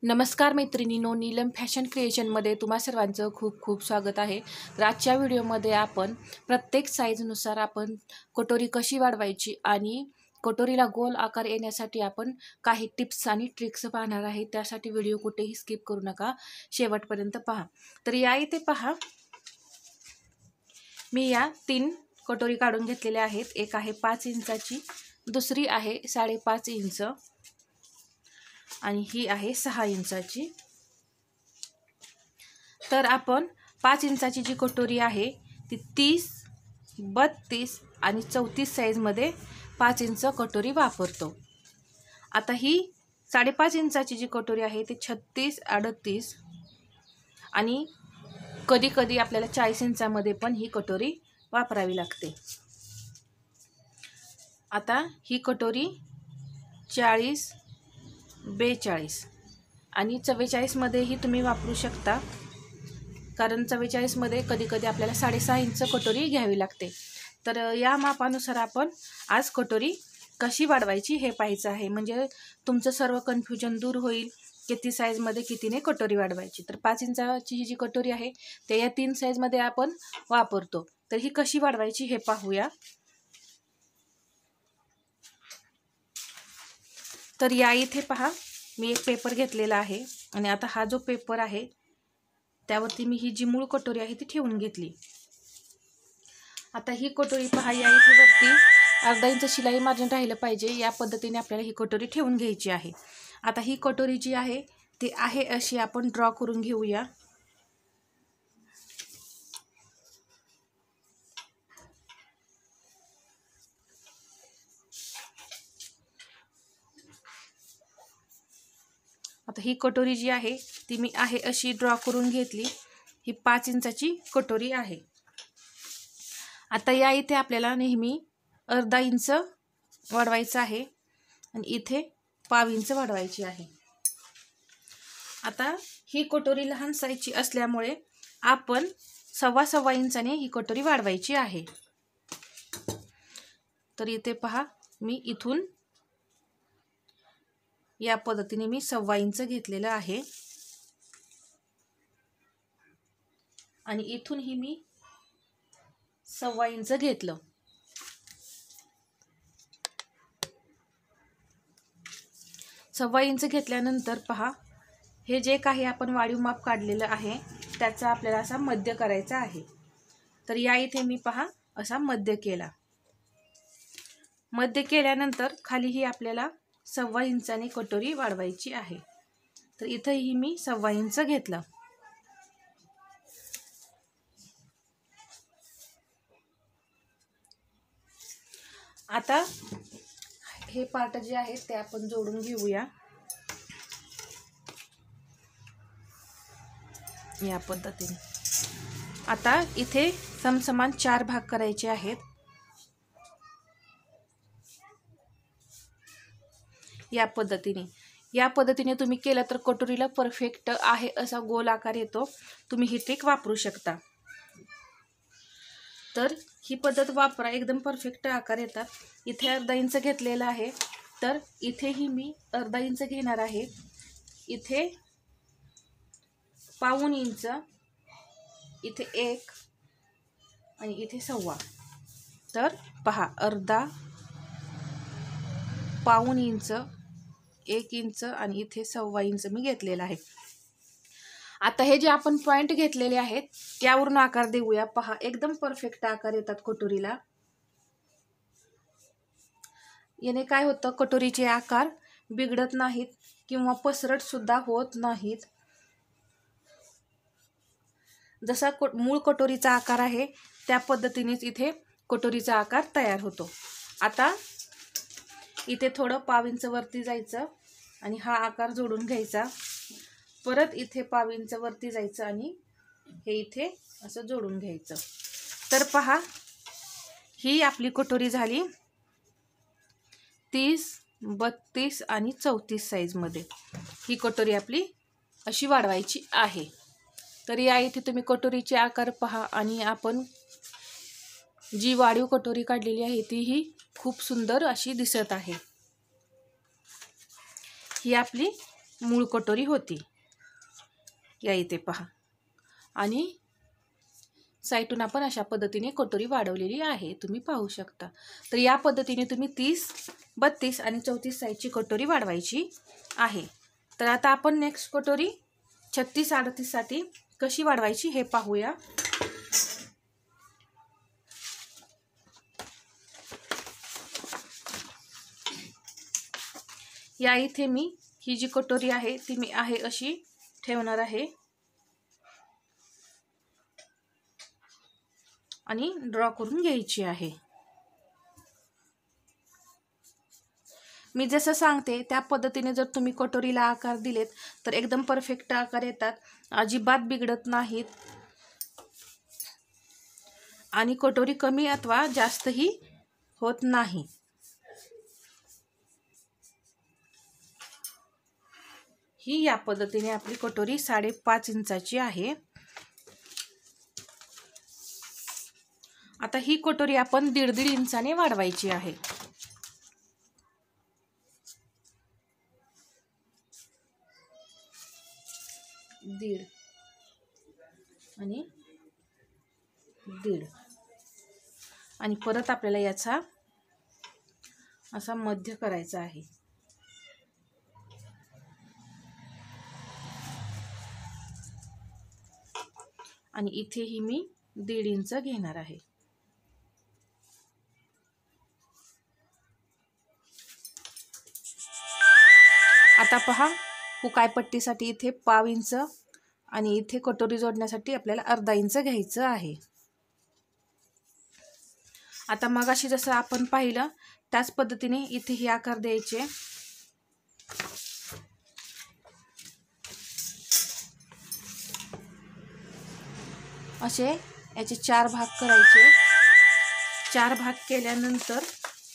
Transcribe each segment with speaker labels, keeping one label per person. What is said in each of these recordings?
Speaker 1: नमस्कार मैत्रिणींनो, नीलम फॅशन क्रिएशनमध्ये तुम्हा सर्वांचं खूप खूप स्वागत आहे। तर आजच्या व्हिडिओमध्ये आपण प्रत्येक साईजनुसार आपण कटोरी कशी वाढवायची आणि कटोरीला गोल आकार येण्यासाठी आपण काही टिप्स आणि ट्रिक्स पाहणार आहे। त्यासाठी व्हिडिओ कुठेही स्किप करू नका, शेवटपर्यंत पहा। तर या इथे पहा, मी या 3 कटोरी काढून घेतलेल्या आहेत। एक आहे 5 इंचाची, दुसरी आहे 5.5 इंच आणि ही आहे 6 इंचाची। तर आपण 5 इंचाची जी कटोरी आहे ती 30, 32 आणि 34 साइज मध्ये 5 इंच कटोरी वापरतो। आता ही 5.5 इंचाची जी कटोरी आहे ती 36, 38 आणि कधी कधी आपल्याला 40 इंचामध्ये पण ही कटोरी वापरावी लागते। आता ही कटोरी 40, 42 आणि 44 मध्येही तुम्ही वापरू शकता, कारण 44 मध्ये कधी कधी आपल्याला 6.5 इंच कटोरी घ्यावी लागते। तर या मापानुसार आपण आज कटोरी कशी वाढवायची हे पाहायचं आहे, म्हणजे तुमचं सर्व कन्फ्युजन दूर होईल। किती साइज मध्ये कितीने कटोरी वाढवायची। तर 5 इंचाची ही जी कटोरी आहे ते या 3 साइज मध्ये आपण वापरतो। तर ही कशी वाढवायची हे पाहूया। तर या इथे पहा, मी एक पेपर घेतलेला आहे आणि आता हा जो पेपर आहे त्यावरती मी ही जी मूळ कटोरी आहे ती ठेवून घेतली। आता ही कटोरी पहा, या इथे वरती अर्धा इंच शिलाई मार्जिन राहिलं पाहिजे, या पद्धतीने आपल्याला ही कटोरी ठेवून घ्यायची आहे। आता ही कटोरी जी आहे ती आहे अशी आपण ड्रॉ करून घेऊया। आता ही कटोरी जी आहे ती मी आहे अशी ड्रॉ करून घेतली। ही 5 इंचाची कटोरी आहे। आता या इथे आपल्याला नेहमी अर्धा इंच वाढवायचं आहे आणि इथे पाव इंच वाढवायची आहे। आता ही कटोरी लहान साईजची असल्यामुळे आपण 1.25 इंचाने ही कटोरी वाढवायची आहे। तर इथे पहा, मी इथून या पद्धतीने मी 1.25 इंच घेतलेलं आहे आणि इथून ही मी 1.25 इंच घेतलं। सव्वा इंच घेतल्यानंतर पहा, हे जे काही आपण वाढीव माप काढलेलं आहे त्याचा आपल्याला असा मध्य करायचा आहे। तर या इथे मी पहा असा मध्य केला। मध्य केल्यानंतर खाली ही आपल्याला 1.25 इंचाने कटोरी वाढवायची आहे। तर इथेही मी 1.25 इंच घेतलं। आता हे पार्ट जे आहे ते आपण जोडून घेऊया या पद्धतीने। आता इथे समसमान 4 भाग करायचे आहेत। या पद्धतीने तुम्ही केलं तर कटोरीला परफेक्ट आहे असा गोल आकार येतो। तुम्ही ही ट्रिक वापरू शकता। तर ही पद्धत वापरा, एकदम परफेक्ट आकार येतात। इथे अर्धा इंच घेतलेला आहे, तर इथेही मी अर्धा इंच घेणार आहे। इथे पाऊण इंच, इथे 1 आणि इथे 1.25। तर पहा, अर्धा, पाऊण इंच, 1 इंच आणि इथे 1.25 इंच मी घेतलेला आहे। आता हे जे आपण पॉइंट घेतलेले आहेत त्यावरून आकार देऊया। पहा, एकदम परफेक्ट आकार येतात कटोरीला। याने काय होतं, कटोरीचे आकार बिघडत नाहीत किंवा पसरट सुद्धा होत नाहीत। जसा मूळ कटोरीचा आकार आहे त्या पद्धतीनेच इथे कटोरीचा आकार तयार होतो। आता इथे थोडं पाव इंच वरती जायचं आणि हा आकार जोडून घ्यायचा। परत इथे पाव इंच वरती जायचं आणि हे इथे असं जोडून घ्यायचं। तर पहा, ही आपली कटोरी झाली 30, 32 आणि 34 साइज मध्ये। ही कटोरी आपली अशी वाढवायची आहे। तर या इथे तुम्ही कटोरीचे आकार पहा आणि आपण जी वाढीव कटोरी काढलेली आहे ती ही खूप सुंदर अशी दिसत आहे। ही आपली मूळ कटोरी होती. या इथे पहा. आणि साईडून आपण अशा पद्धतीने कटोरी वाढवलेली आहे, तुम्ही पाहू शकता. तर या पद्धतीने तुम्ही 30, 32 आणि 34 साईजची कटोरी वाढवायची आहे. तर आता आपण नेक्स्ट कटोरी 36, 38 साठी कशी वाढवायची हे पाहूया. या इथे मी ही जी कटोरी आहे ती मी आहे अशी ठेवणार आहे आणि ड्रॉ करून घ्यायची आहे. मी जसं सांगते त्या पद्धतीने जर तुम्ही कटोरीला आकार दिलेत तर एकदम परफेक्ट आकार येतात, अजिबात बिघडत नाहीत आणि कटोरी कमी अथवा जास्तही होत नाही. ही या पद्धतीने आपली कटोरी 5.5 इंचाची आहे. आता ही कटोरी आपण 1.5 इंचाने वाढवायची आहे. दीड आणि दीड आणि परत आपल्याला याचा असा मध्य करायचा आहे. आणि इथेही मी 1.5 इंच घेणार आहे. आता पहा, हुकायपट्टीसाठी इथे 1/2 इंच आणि इथे कटोरी जोडण्यासाठी आपल्याला 1/2 इंच घ्यायचं आहे. आता मगाशी जसं आपण पाहिलं त्याच पद्धतीने इथेही आकार द्यायचे. असे याचे 4 भाग करायचे. 4 भाग केल्यानंतर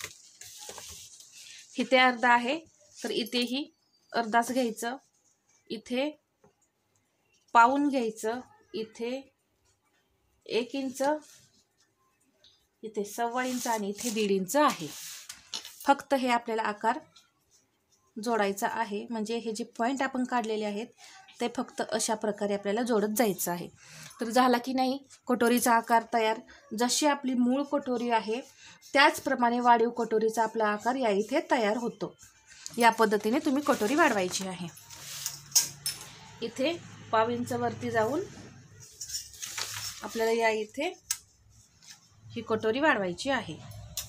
Speaker 1: इथे 1/2 आहे तर इथेही 1/2च घ्यायचं. इथे पाऊण घ्यायचं. इथे 1 इंच, इथे 1.25 इंच आणि इथे 1.5 इंच आहे. फक्त हे आपल्याला आकार जोडायचा आहे. म्हणजे हे जे पॉइंट आपण काढलेले आहेत ते फक्त अशा प्रकारे आपल्याला जोडत जायचं आहे. तर झाला की नाही कटोरीचा आकार तयार. जशी आपली मूळ कटोरी आहे त्याचप्रमाणे वाढीव कटोरीचा आपला आकार या इथे तयार होतो. या पद्धतीने तुम्ही कटोरी वाढवायची आहे. इथे 1/2 इंच वरती जाऊन आपल्याला या इथे ही कटोरी वाढवायची आहे.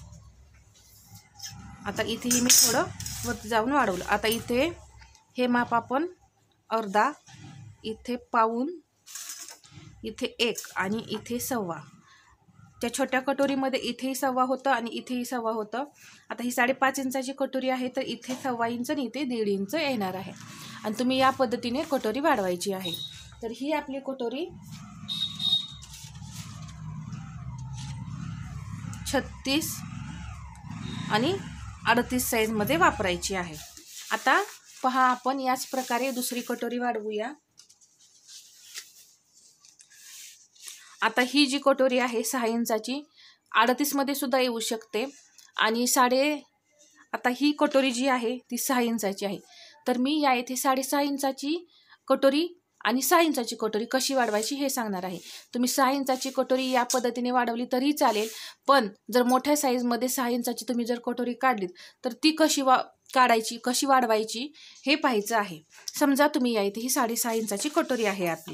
Speaker 1: आता इथेही मी थोडं वरती जाऊन वाढवलं. आता इथे हे माप आपण 1/2, इथे पाऊण, इथे 1 आणि इथे 1.25. त्या छोट्या कटोरीमध्ये इथेही 1.25 होतं आणि इथेही 1.25 होतं. आता ही 5.5 इंचाची कटोरी आहे तर इथे 1.25 इंच आणि इथे 1.5 इंच येणार आहे. आणि तुम्ही या पद्धतीने कटोरी वाढवायची आहे. तर ही आपली कटोरी 36 आणि 38 साईजमध्ये वापरायची आहे. आता पहा, आपण याच प्रकारे दुसरी कटोरी वाढवूया. आता ही जी कटोरी आहे 6 इंचाची 38 मध्ये सुद्धा येऊ शकते आणि आता ही कटोरी जी आहे ती 6 इंचाची आहे. तर मी या इथे 6.5 इंचाची कटोरी आणि 6 इंचाची कटोरी कशी वाढवायची हे सांगणार आहे. तुम्ही 6 इंचाची कटोरी या पद्धतीने वाढवली तरी चालेल, पण जर मोठ्या साईजमध्ये 6 इंचाची तुम्ही जर कटोरी काढलीत तर ती कशी काढायची, कशी वाढवायची हे पाहायचं आहे. समजा तुम्ही या इथे ही 6.5 इंचाची कटोरी आहे आपली.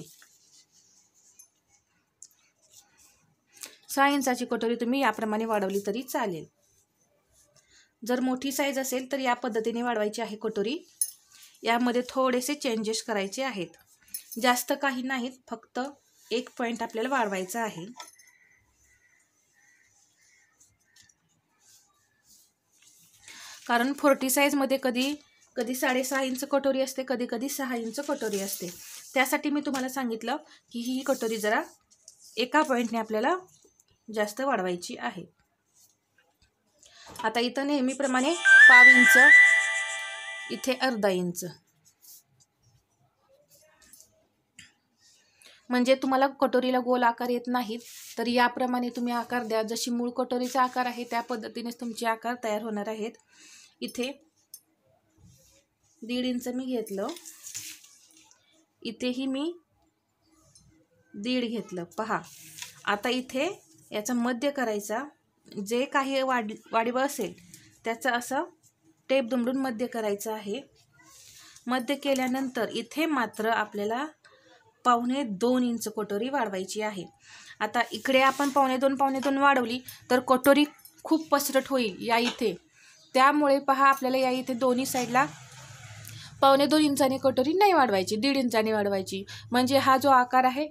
Speaker 1: 6 इंचाची कटोरी तुम्ही याप्रमाणे वाढवली तरी चालेल. जर मोठी साईज असेल तर या पद्धतीने वाढवायची आहे कटोरी. यामध्ये थोडेसे चेंजेस करायचे आहेत, जास्त काही नाहीत, फक्त 1 पॉइंट आपल्याला वाढवायचा आहे. कारण 40 साईजमध्ये कधी 6.5 इंच कटोरी असते, कधी 6 इंच कटोरी असते. त्यासाठी मी तुम्हाला सांगितलं की ही कटोरी जरा एका पॉइंटने आपल्याला जास्त वाढवायची आहे. आता इथं नेहमीप्रमाणे 1/2 इंच, इथे 1/2 इंच, म्हणजे तुम्हाला कटोरीला गोल आकार येत नाहीत तर याप्रमाणे तुम्ही आकार द्या. जशी मूळ कटोरीचा आकार आहे त्या पद्धतीनेच तुमचे आकार तयार होणार आहेत. इथे 1.5 इंच मी घेतलं इथेही मी 1.5 घेतलं. पहा आता इथे याचा मध्य करायचा, जे काही वाढीव असेल त्याचं असं टेप दुमडून मध्य करायचं आहे. मध्य केल्यानंतर इथे मात्र आपल्याला 1.25 इंच कटोरी वाढवायची आहे. आता इकडे आपण 1.25 वाढवली तर कटोरी खूप पसरट होईल या इथे. त्यामुळे पहा आपल्याला या इथे दोन्ही साईडला 1.25 इंचाने कटोरी नाही वाढवायची, 1.5 इंचाने वाढवायची. म्हणजे हा जो आकार आहे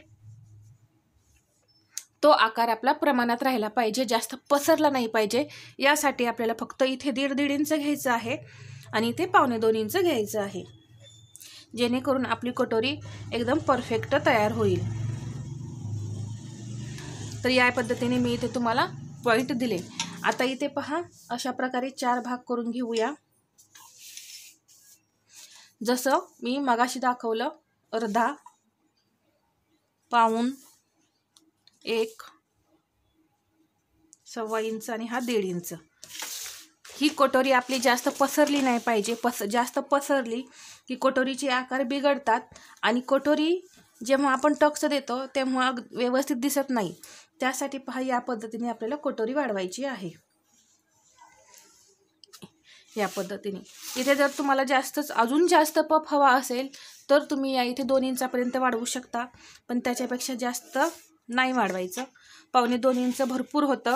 Speaker 1: तो आकार आपला प्रमाणात राहिला पाहिजे, जास्त पसरला नाही पाहिजे. यासाठी आपल्याला फक्त इथे 1.5 इंच घ्यायचं आहे आणि इथे 1.25 इंच घ्यायचं आहे, जेणेकरून आपली कटोरी एकदम परफेक्ट तयार होईल. तर या पद्धतीने मी इथे तुम्हाला पॉईंट दिले. आता इथे पहा अशा प्रकारे 4 भाग करून घेऊया. जसं मी मगाशी दाखवलं, अर्धा, पाऊण, 1, सव्वा इंच आणि हा 1.5 इंच. ही कटोरी आपली जास्त पसरली नाही पाहिजे. जास्त पसरली की कटोरीचे आकार बिघडतात आणि कटोरी जेव्हा आपण टक्स देतो तेव्हा व्यवस्थित दिसत नाही. त्यासाठी पहा या पद्धतीने आपल्याला कटोरी वाढवायची आहे. या पद्धतीने इथे जर तुम्हाला अजून जास्त पफ हवा असेल तर तुम्ही या इथे 2 इंचापर्यंत वाढवू शकता, पण त्याच्यापेक्षा जास्त नाही वाढवायचं. 1.25 इंच भरपूर होतं.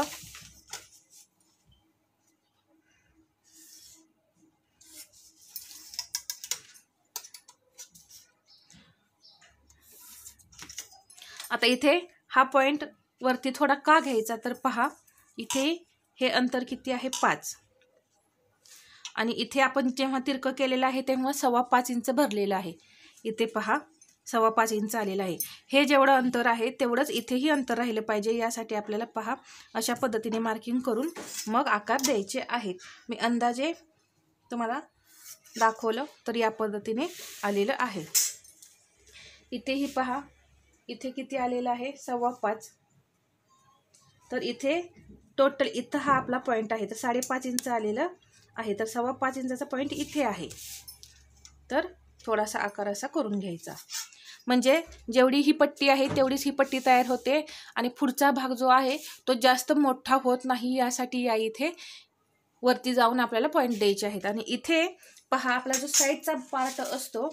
Speaker 1: आता इथे हा पॉइंट वरती थोडा का घ्यायचा तर पहा इथे हे अंतर किती आहे, 5. आणि इथे आपण जेव्हा तिरकं केलेलं आहे तेव्हा 5.25 इंच भरलेलं आहे. इथे पहा 5.25 इंच आलेलं आहे. हे जेवढं अंतर आहे तेवढंच इथेही अंतर राहिलं पाहिजे. यासाठी आपल्याला पहा अशा पद्धतीने मार्किंग करून मग आकार द्यायचे आहेत. मी अंदाजे तुम्हाला दाखवलं तर या पद्धतीने आलेलं आहे. इथेही पहा इथे किती आलेलं आहे, 5.25. तर इथे टोटल इथं हा आपला पॉईंट आहे तर 5.5 इंच आलेलं आहे. तर 5.25 इंचाचा पॉईंट इथे आहे. तर थोडासा आकार असा करून घ्यायचा, म्हणजे जेवढी ही पट्टी आहे तेवढीच ही पट्टी तयार होते आणि पुढचा भाग जो आहे तो जास्त मोठा होत नाही. यासाठी या इथे वरती जाऊन आपल्याला पॉईंट द्यायचे आहेत. आणि इथे पहा आपला जो साईडचा पार्ट असतो,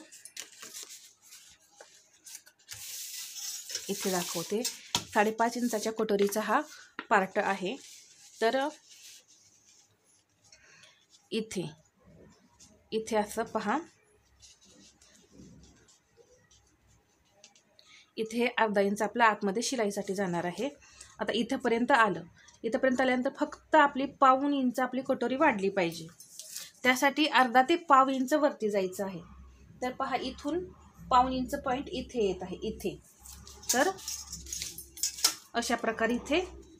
Speaker 1: इथे दाखवते 5.5 इंचाच्या कटोरीचा हा पार्ट आहे. तर इथे असं पहा, इथे अर्धा इंच आपला आतमध्ये शिलाईसाठी जाणार आहे. आता इथंपर्यंत आलं. इथंपर्यंत आल्यानंतर फक्त आपली 1.25 इंच आपली कटोरी वाढली पाहिजे. त्यासाठी अर्धा ते 1.25 इंच वरती जायचं आहे. तर पहा इथून 1.25 इंच पॉईंट इथे येत आहे इथे. तर अशा प्रकारे इथे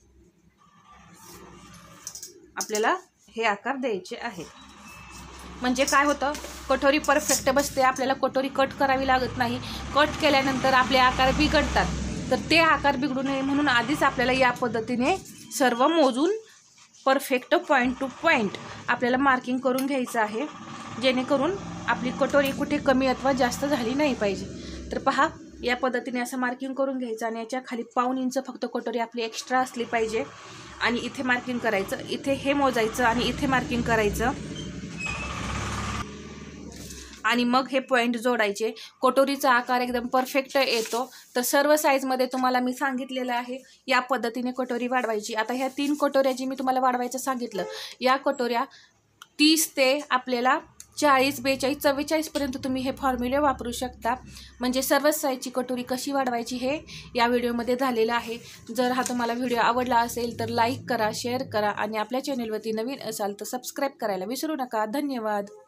Speaker 1: आपल्याला हे आकार द्यायचे आहेत. म्हणजे काय होतं, कटोरी परफेक्ट बसते. आपल्याला कटोरी कट करावी लागत नाही. कट केल्यानंतर आपले आकार बिघडतात. तर ते आकार बिघडू नये म्हणून आधीच आपल्याला या पद्धतीने सर्व मोजून परफेक्ट पॉईंट टू पॉईंट आपल्याला मार्किंग करून घ्यायचं आहे, जेणेकरून आपली कटोरी कुठे कमी अथवा जास्त झाली नाही पाहिजे. तर पहा या पद्धतीने असं मार्किंग करून घ्यायचं आणि याच्या खाली 1.25 इंच फक्त कटोरी आपली एक्स्ट्रा असली पाहिजे. आणि इथे मार्किंग करायचं, इथे हे मोजायचं आणि इथे मार्किंग करायचं आणि मग हे पॉईंट जोडायचे. कटोरीचा आकार एकदम परफेक्ट येतो. तर सर्व साईजमध्ये तुम्हाला मी सांगितलेलं आहे या पद्धतीने कटोरी वाढवायची. आता ह्या 3 कटोऱ्या जी मी तुम्हाला वाढवायचं सांगितलं, या कटोऱ्या 30 ते आपल्याला 40, 42, 44 पर्यंत तुम्ही हे फॉर्म्युले वापरू शकता. म्हणजे सर्वच साईजची कटोरी कशी वाढवायची हे या व्हिडिओमध्ये झालेलं आहे. जर हा तुम्हाला व्हिडिओ आवडला असेल तर लाईक करा, शेअर करा आणि आपल्या चॅनलवरती नवीन असाल तर सबस्क्राईब करायला विसरू नका. धन्यवाद.